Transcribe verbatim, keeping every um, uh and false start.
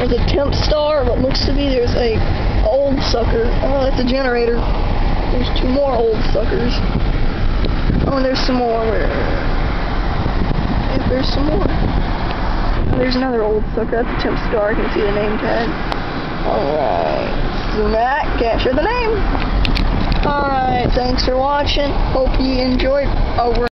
There's a temp star, what looks to be there's a old sucker. Oh, that's a generator. There's two more old suckers. Oh, and there's some more. Where? Yep, there's some more. Oh, there's another old sucker. That's a temp star. I can see the name tag. Alright. Zoom out. Can't show the name. Alright, thanks for watching. Hope you enjoyed. Over.